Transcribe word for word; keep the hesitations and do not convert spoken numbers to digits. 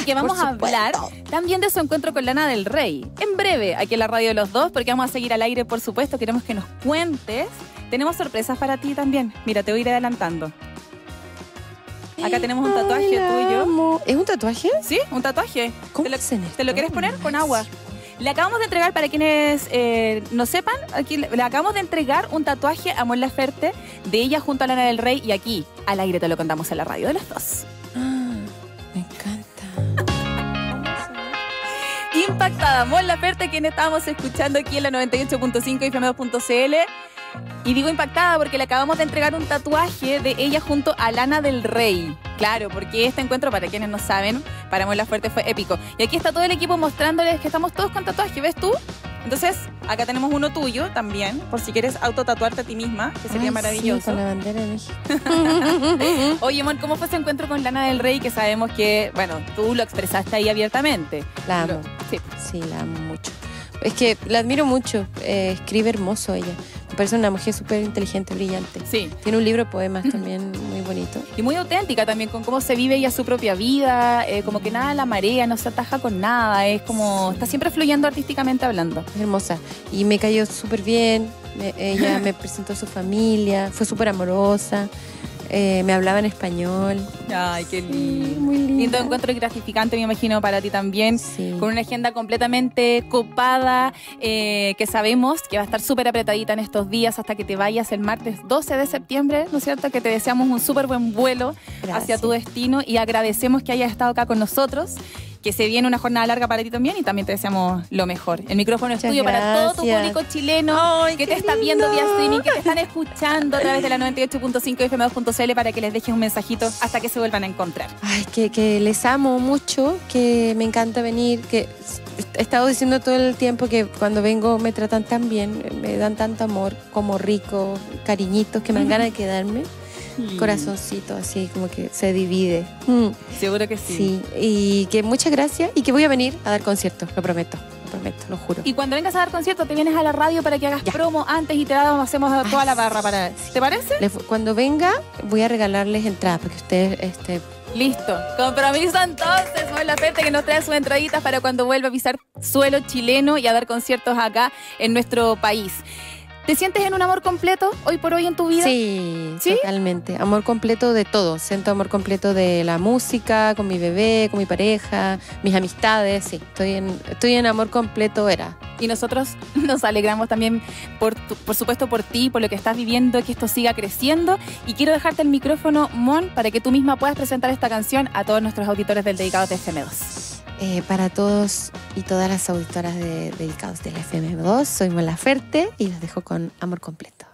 Así que vamos a hablar también de su encuentro con Lana del Rey. En breve, aquí en la radio de los dos, porque vamos a seguir al aire, por supuesto. Queremos que nos cuentes. Tenemos sorpresas para ti también. Mira, te voy a ir adelantando. Acá tenemos un tatuaje Ay, tuyo. amo. ¿Es un tatuaje? Sí, un tatuaje. ¿Cómo ¿Te lo, hacen esto? ¿Te lo quieres poner con agua? Le acabamos de entregar, para quienes eh, no sepan, aquí le, le acabamos de entregar un tatuaje a Mon Laferte de ella junto a Lana del Rey, y aquí al aire te lo contamos en la radio de los dos. Ah, me encanta. Impactada, Mon Laferte, quien estábamos escuchando aquí en la noventa y ocho punto cinco y F M dos punto C L. Y digo impactada porque le acabamos de entregar un tatuaje de ella junto a Lana del Rey. Claro, porque este encuentro, para quienes no saben, para Mon Laferte fue épico. Y aquí está todo el equipo mostrándoles que estamos todos con tatuaje, ¿ves tú? Entonces, acá tenemos uno tuyo también, por si quieres autotatuarte a ti misma, que sería Ay, maravilloso. Sí, con la bandera de México. Oye, Mon, ¿cómo fue ese encuentro con Lana del Rey? Que sabemos que, bueno, tú lo expresaste ahí abiertamente. La amo. Lo- sí. Sí, la amo mucho. Es que la admiro mucho. Eh, escribe hermoso ella. Me parece una mujer súper inteligente, brillante. Sí. Tiene un libro de poemas también muy bonito. Y muy auténtica también, con cómo se vive ella su propia vida, eh, como que nada la marea, no se ataja con nada, es como, está siempre fluyendo artísticamente hablando. Es hermosa. Y me cayó súper bien. Me- ella me presentó a su familia. Fue súper amorosa. Eh, me hablaba en español. Ay, qué Sí, lindo. muy linda. Lindo encuentro y gratificante, me imagino, para ti también. Sí. Con una agenda completamente copada, eh, que sabemos que va a estar súper apretadita en estos días hasta que te vayas el martes doce de septiembre, ¿no es cierto? Que te deseamos un súper buen vuelo Gracias. hacia tu destino y agradecemos que hayas estado acá con nosotros, que se viene una jornada larga para ti también y también te deseamos lo mejor. El micrófono es Muchas tuyo para todo tu gracias. público chileno Ay, que qué te está viendo lindo. vía streaming, que te están escuchando a través de la noventa y ocho punto cinco y F M dos punto C L para que les dejes un mensajito hasta que se vuelvan a encontrar. Ay, que, que les amo mucho, que me encanta venir, que he estado diciendo todo el tiempo que cuando vengo me tratan tan bien, me dan tanto amor, como rico, cariñitos, que me dan ganas de quedarme. Corazoncito, así como que se divide. Mm, Seguro que sí. sí, y que muchas gracias y que voy a venir a dar conciertos, lo prometo, lo prometo, lo juro. Y cuando vengas a dar concierto, te vienes a la radio para que hagas Ya. promo antes y te damos, hacemos toda Ay, la barra para. ¿Te parece? Les- cuando venga voy a regalarles entradas para que ustedes este, Listo. Compromiso entonces, Mon Laferte, que nos trae sus entraditas para cuando vuelva a pisar suelo chileno y a dar conciertos acá en nuestro país. ¿Te sientes en un amor completo hoy por hoy en tu vida? Sí, ¿Sí? totalmente. Amor completo de todo. Siento amor completo de la música, con mi bebé, con mi pareja, mis amistades. Sí, estoy en, estoy en amor completo, era. Y nosotros nos alegramos también, por, tu- por supuesto, por ti, por lo que estás viviendo, que esto siga creciendo. Y quiero dejarte el micrófono, Mon, para que tú misma puedas presentar esta canción a todos nuestros auditores del Dedicados de F M dos. Eh, para todos y todas las auditoras de Dedicados de la F M dos, soy Mon Laferte y los dejo con amor completo.